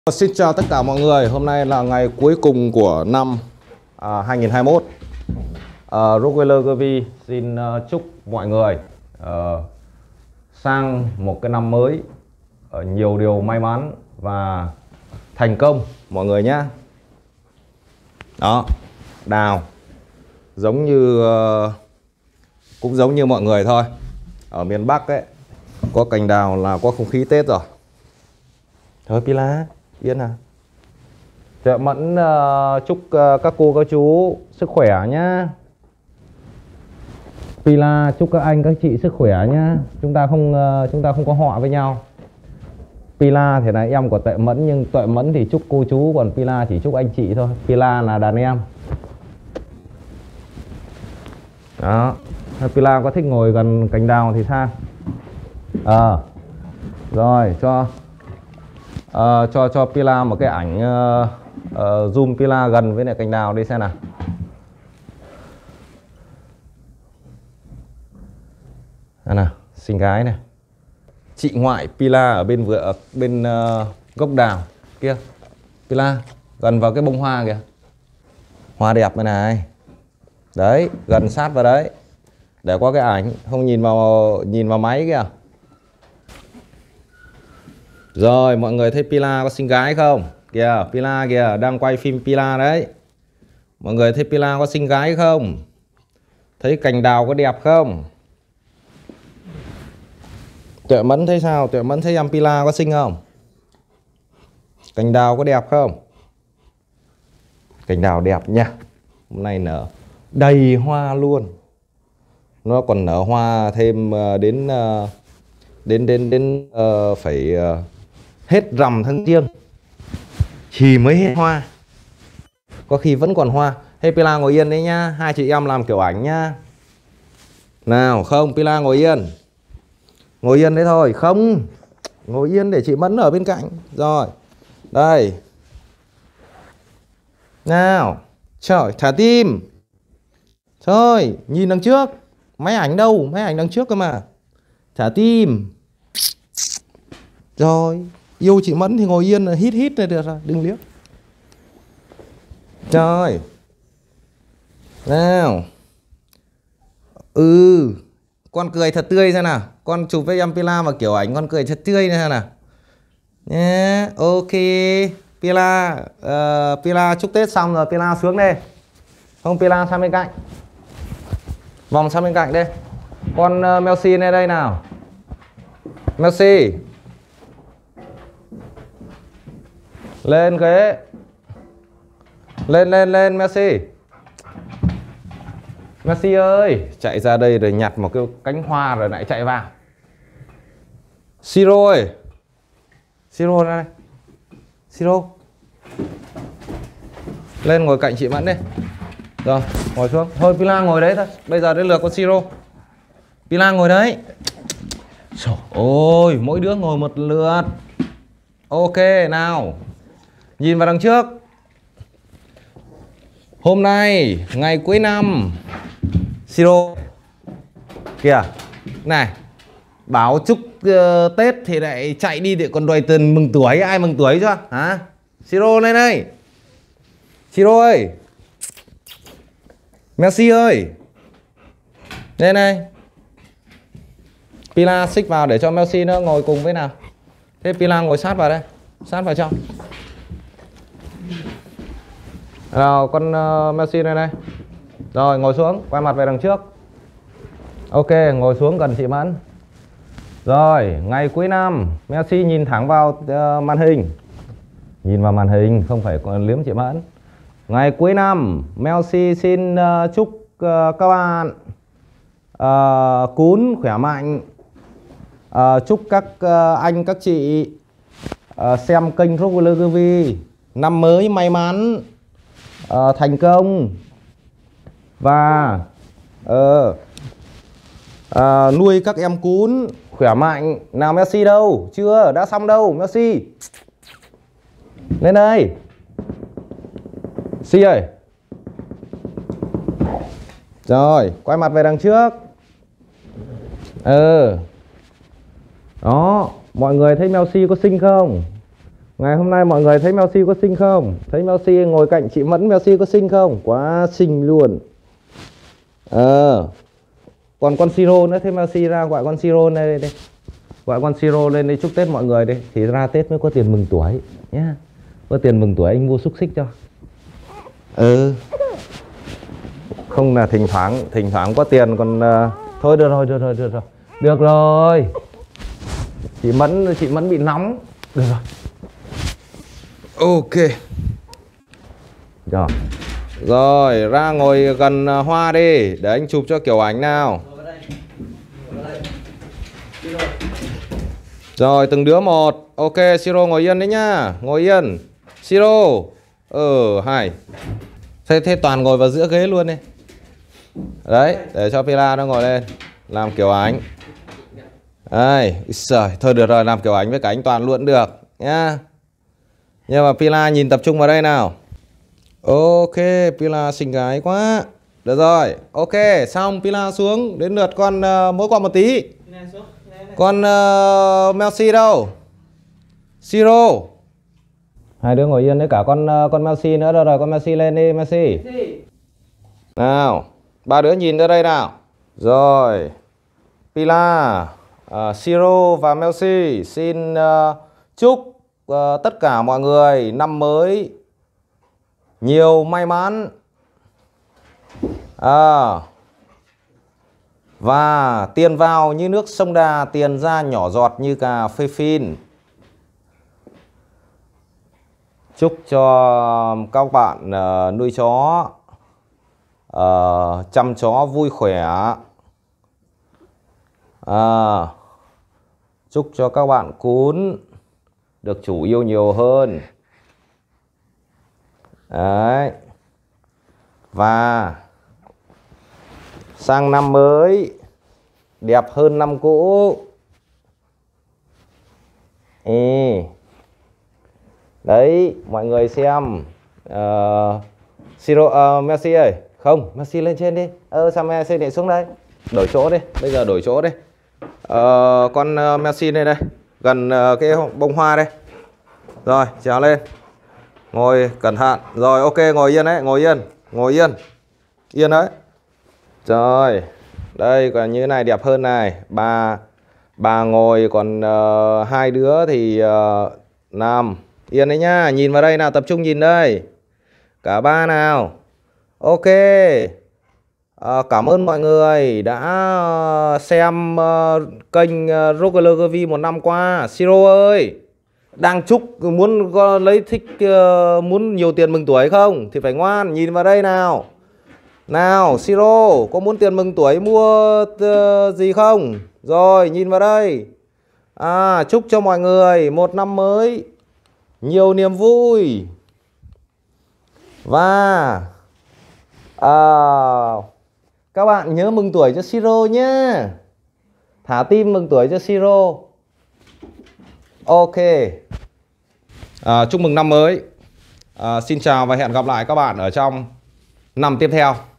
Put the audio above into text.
Xin chào tất cả mọi người. Hôm nay là ngày cuối cùng của năm 2021. Rottweiler Gervie xin chúc mọi người sang một cái năm mới nhiều điều may mắn và thành công mọi người nhé. Đó, đào giống như cũng giống như mọi người thôi. Ở miền Bắc ấy có cành đào là có không khí Tết rồi. Thôi Pila yên à. Chợ Mẫn chúc các cô các chú sức khỏe nhá. Pila chúc các anh các chị sức khỏe nhá. Chúng ta không có họ với nhau. Pila thì là em của Tuệ Mẫn, nhưng Tuệ Mẫn thì chúc cô chú, còn Pila chỉ chúc anh chị thôi. Pila là đàn em. Đó. Pila có thích ngồi gần cành đào thì sao? Rồi cho Pila một cái ảnh zoom Pila gần với lại cành đào đi xem nào. Nào, xinh gái này. Chị ngoại Pila ở bên gốc đào kia. Pila gần vào cái bông hoa kìa. Hoa đẹp này này. Đấy, gần sát vào đấy. Để có cái ảnh, không nhìn vào máy kìa. Rồi, mọi người thấy Pila có xinh gái không? Kìa, Pila kìa, đang quay phim Pila đấy. Mọi người thấy Pila có xinh gái không? Thấy cành đào có đẹp không? Tuệ Mẫn thấy sao? Tuệ Mẫn thấy em Pila có xinh không? Cành đào có đẹp không? Cành đào đẹp nha. Hôm nay nở đầy hoa luôn. Nó còn nở hoa thêm đến phải hết rằm tháng Giêng thì mới hết hoa. Có khi vẫn còn hoa. Hey Pila ngồi yên đấy nhá. Hai chị em làm kiểu ảnh nhá. Nào, không, Pila ngồi yên. Ngồi yên đấy thôi. Không, ngồi yên để chị Mẫn ở bên cạnh. Rồi, đây. Nào, trời, thả tim. Thôi, nhìn đằng trước. Máy ảnh đâu? Máy ảnh đằng trước cơ mà. Thả tim. Rồi, yêu chị Mẫn thì ngồi yên là hít này được rồi, đừng liếc. Rồi. Nào. Con cười thật tươi xem nào. Con chụp với em Pila mà kiểu ảnh con cười thật tươi này xem nào. Nhé, ok. Pila chúc Tết xong rồi, Pila xuống đây. Không, Pila sang bên cạnh. Vòng sang bên cạnh đây. Con Melsi lên đây nào. Melsi. Lên ghế. Lên Messi. Messi ơi, chạy ra đây rồi nhặt một cái cánh hoa rồi lại chạy vào. Siro ơi. Siro ra đây. Siro. Lên ngồi cạnh chị Mẫn đi. Rồi, ngồi xuống. Thôi Pila ngồi đấy thôi. Bây giờ đến lượt con Siro. Pila ngồi đấy. Trời ơi, mỗi đứa ngồi một lượt. Ok, nào. Nhìn vào đằng trước. Hôm nay ngày cuối năm. Siro. Kìa. Này. Báo chúc Tết thì lại chạy đi để còn đòi tiền mừng tuổi. Ai mừng tuổi chưa? Hả? Siro lên đây. Siro ơi. Messi ơi. Lên đây. Pila xích vào để cho Messi nó ngồi cùng với nào. Thế Pila ngồi sát vào đây. Sát vào trong. Nào con Messi lên đây. Rồi ngồi xuống, quay mặt về đằng trước. Ok, ngồi xuống gần chị Mẫn. Rồi, ngày cuối năm, Messi nhìn thẳng vào màn hình. Nhìn vào màn hình, không phải liếm chị Mẫn. Ngày cuối năm, Messi xin chúc các bạn cún khỏe mạnh. Chúc các anh các chị xem kênh Rottweiler Gervie năm mới may mắn, thành công và nuôi các em cún khỏe mạnh. Nào Messi đâu? Chưa, đã xong đâu Messi. Lên đây. Si ơi. Rồi, quay mặt về đằng trước. Đó, mọi người thấy Messi có xinh không? Ngày hôm nay mọi người thấy Mèo Si có xinh không? Thấy Mèo Si ngồi cạnh chị Mẫn, Mèo Si có xinh không? Quá xinh luôn. Còn con Siro nữa, thế Mèo Si ra gọi con Siro lên đây. Gọi con Siro lên đây chúc Tết mọi người đi. Thì ra Tết mới có tiền mừng tuổi nhá. Có tiền mừng tuổi anh mua xúc xích cho. Không là thỉnh thoảng có tiền còn thôi được rồi. Được rồi. Chị Mẫn bị nóng. Được rồi. Ok. Rồi ra ngồi gần Hoa đi để anh chụp cho kiểu ảnh nào. Rồi từng đứa một. Ok, Siro ngồi yên đấy nhá. Ngồi yên. Siro. Hay. Thế toàn ngồi vào giữa ghế luôn đi. Đấy, để cho Pila nó ngồi lên làm kiểu ảnh. Đây, thôi được rồi, làm kiểu ảnh với cả anh Toàn luôn được nhá. Nhưng mà Pila nhìn tập trung vào đây nào. Ok, Pila xinh gái quá. Được rồi, ok, xong Pila xuống. Đến lượt con mỗi con một tí. Con Mèo Si đâu? Siro. Hai đứa ngồi yên đấy, cả con Mèo Si nữa. Rồi con Mèo Si lên đi, Mèo Si. Nào, ba đứa nhìn ra đây nào. Rồi, Pila, Siro và Mèo Si xin chúc tất cả mọi người năm mới nhiều may mắn và tiền vào như nước sông Đà, tiền ra nhỏ giọt như cà phê phin. Chúc cho các bạn nuôi chó, chăm chó vui khỏe. Chúc cho các bạn cún được chủ yêu nhiều hơn. Đấy. Và sang năm mới đẹp hơn năm cũ. Đấy, mọi người xem. Siro, Messi ơi. Không, Messi lên trên đi. Sao Messi để xuống đây? Đổi chỗ đi, bây giờ đổi chỗ đi. Con Messi lên đây, gần cái bông hoa đây. Rồi, trèo lên. Ngồi cẩn thận. Rồi, ok, ngồi yên đấy, ngồi yên. Yên đấy. Rồi, đây còn như này đẹp hơn này. Bà ngồi, còn hai đứa thì nằm. Yên đấy nhá, nhìn vào đây nào, tập trung nhìn đây. Cả ba nào. Ok. Cảm ơn mọi người đã xem kênh Roger TV một năm qua. Siro ơi, đang chúc muốn lấy thích muốn nhiều tiền mừng tuổi không? Thì phải ngoan, nhìn vào đây nào. Nào, Siro, có muốn tiền mừng tuổi mua gì không? Rồi, nhìn vào đây. Chúc cho mọi người một năm mới nhiều niềm vui. Và các bạn nhớ mừng tuổi cho Siro nhé. Thả tim mừng tuổi cho Siro. Ok. Chúc mừng năm mới. Xin chào và hẹn gặp lại các bạn ở trong năm tiếp theo.